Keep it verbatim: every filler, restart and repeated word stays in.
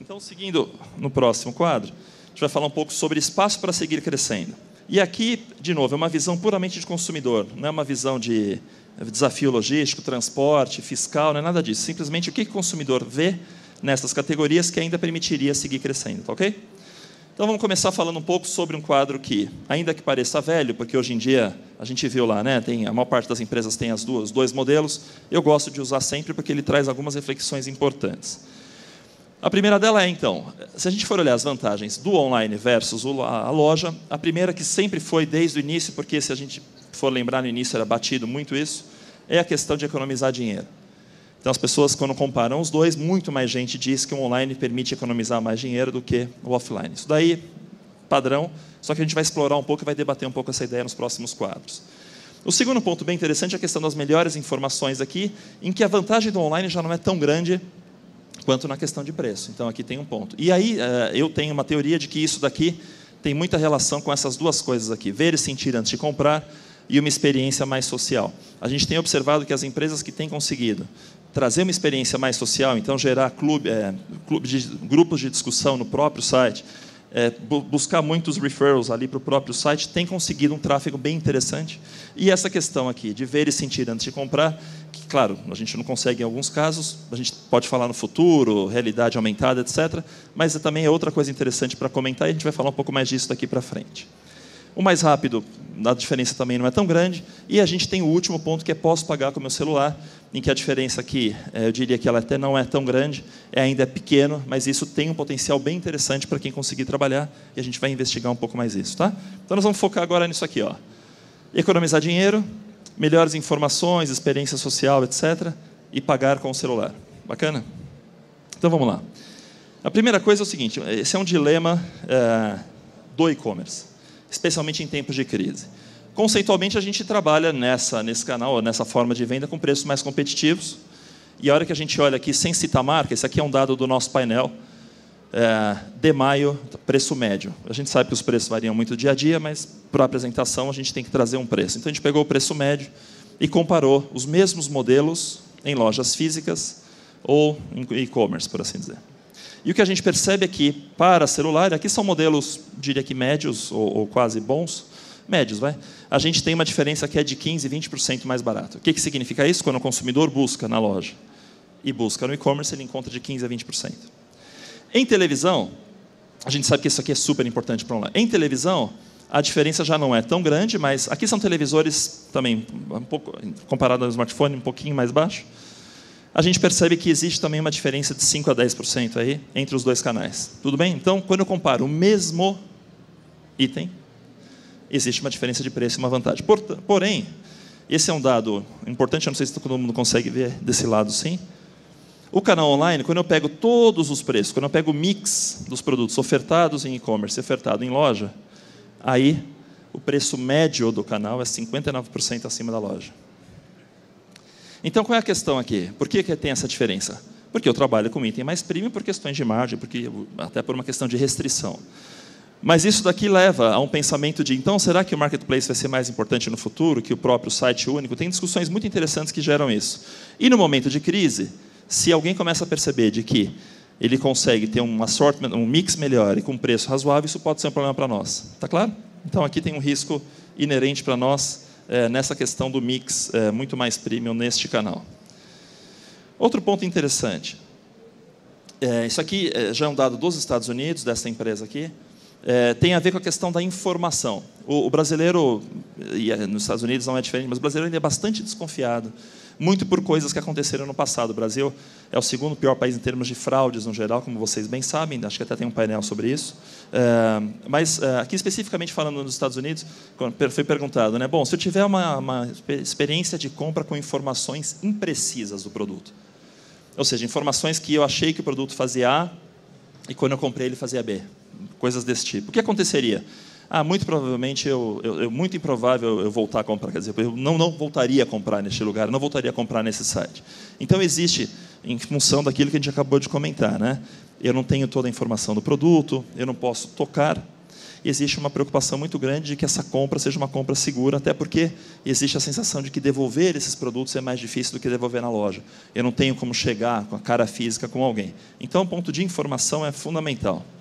Então, seguindo no próximo quadro, a gente vai falar um pouco sobre espaço para seguir crescendo. E aqui, de novo, é uma visão puramente de consumidor, não é uma visão de desafio logístico, transporte, fiscal, não é nada disso. Simplesmente o que o consumidor vê nessas categorias que ainda permitiria seguir crescendo, tá ok? Então, vamos começar falando um pouco sobre um quadro que, ainda que pareça velho, porque hoje em dia, a gente viu lá, né, tem, a maior parte das empresas tem as duas, os dois modelos, eu gosto de usar sempre porque ele traz algumas reflexões importantes. A primeira dela é, então, se a gente for olhar as vantagens do online versus a loja, a primeira que sempre foi desde o início, porque se a gente for lembrar no início era batido muito isso, é a questão de economizar dinheiro. Então, as pessoas, quando comparam os dois, muito mais gente diz que o online permite economizar mais dinheiro do que o offline. Isso daí, padrão, só que a gente vai explorar um pouco e vai debater um pouco essa ideia nos próximos quadros. O segundo ponto bem interessante é a questão das melhores informações aqui, em que a vantagem do online já não é tão grande quanto na questão de preço. Então, aqui tem um ponto. E aí, eu tenho uma teoria de que isso daqui tem muita relação com essas duas coisas aqui, ver e sentir antes de comprar e uma experiência mais social. A gente tem observado que as empresas que têm conseguido trazer uma experiência mais social, então gerar clube, é, clube de, grupos de discussão no próprio site, é, bu buscar muitos referrals ali para o próprio site, tem conseguido um tráfego bem interessante. E essa questão aqui de ver e sentir antes de comprar, que, claro, a gente não consegue em alguns casos, a gente pode falar no futuro, realidade aumentada, etcétera, mas também é outra coisa interessante para comentar e a gente vai falar um pouco mais disso daqui para frente. O mais rápido, a diferença também não é tão grande. E a gente tem o último ponto, que é posso pagar com o meu celular, em que a diferença aqui, eu diria que ela até não é tão grande, é ainda é pequeno, mas isso tem um potencial bem interessante para quem conseguir trabalhar, e a gente vai investigar um pouco mais isso. Tá? Então, nós vamos focar agora nisso aqui. Ó. Economizar dinheiro, melhores informações, experiência social, etcétera, e pagar com o celular. Bacana? Então, vamos lá. A primeira coisa é o seguinte, esse é um dilema é, do e-commerce, especialmente em tempos de crise. Conceitualmente, a gente trabalha nessa, nesse canal, nessa forma de venda com preços mais competitivos. E a hora que a gente olha aqui, sem citar marca, esse aqui é um dado do nosso painel, é, de maio, preço médio. A gente sabe que os preços variam muito dia a dia, mas, para a apresentação, a gente tem que trazer um preço. Então, a gente pegou o preço médio e comparou os mesmos modelos em lojas físicas ou em e-commerce, por assim dizer. E o que a gente percebe aqui, para celular, aqui são modelos, diria que médios, ou, ou quase bons, médios, vai. A gente tem uma diferença que é de quinze, vinte por cento mais barato. O que, que significa isso? Quando o consumidor busca na loja e busca no e-commerce, ele encontra de quinze a vinte por cento. Em televisão, a gente sabe que isso aqui é super importante para online. Em televisão, a diferença já não é tão grande, mas aqui são televisores também, um pouco, comparado ao smartphone, um pouquinho mais baixo. A gente percebe que existe também uma diferença de cinco a dez por cento aí entre os dois canais. Tudo bem? Então, quando eu comparo o mesmo item, existe uma diferença de preço e uma vantagem. Porém, esse é um dado importante, eu não sei se todo mundo consegue ver desse lado, sim. O canal online, quando eu pego todos os preços, quando eu pego o mix dos produtos ofertados em e-commerce e ofertado em loja, aí o preço médio do canal é cinquenta e nove por cento acima da loja. Então, qual é a questão aqui? Por que, que tem essa diferença? Porque eu trabalho com item mais premium por questões de margem, porque, até por uma questão de restrição. Mas isso daqui leva a um pensamento de, então, será que o marketplace vai ser mais importante no futuro que o próprio site único? Tem discussões muito interessantes que geram isso. E no momento de crise, se alguém começa a perceber de que ele consegue ter um assortment, um mix melhor e com preço razoável, isso pode ser um problema para nós. Está claro? Então, aqui tem um risco inerente para nós, É, nessa questão do mix é, muito mais premium neste canal. Outro ponto interessante. É, isso aqui é, já é um dado dos Estados Unidos, dessa empresa aqui, é, tem a ver com a questão da informação. O, o brasileiro, e nos Estados Unidos não é diferente, mas o brasileiro ainda é bastante desconfiado, muito por coisas que aconteceram no passado. O Brasil é o segundo pior país em termos de fraudes no geral, como vocês bem sabem, acho que até tem um painel sobre isso. É, mas, é, aqui especificamente falando nos Estados Unidos, foi perguntado, né, bom, se eu tiver uma, uma experiência de compra com informações imprecisas do produto, ou seja, informações que eu achei que o produto fazia A e quando eu comprei ele fazia B, coisas desse tipo. O que aconteceria? Ah, muito provavelmente, eu, eu, eu, muito improvável eu voltar a comprar, quer dizer, eu não, não voltaria a comprar neste lugar, não voltaria a comprar nesse site. Então, existe, em função daquilo que a gente acabou de comentar, né? Eu não tenho toda a informação do produto, eu não posso tocar. e existe uma preocupação muito grande de que essa compra seja uma compra segura, até porque existe a sensação de que devolver esses produtos é mais difícil do que devolver na loja. Eu não tenho como chegar com a cara física com alguém. Então, o ponto de informação é fundamental.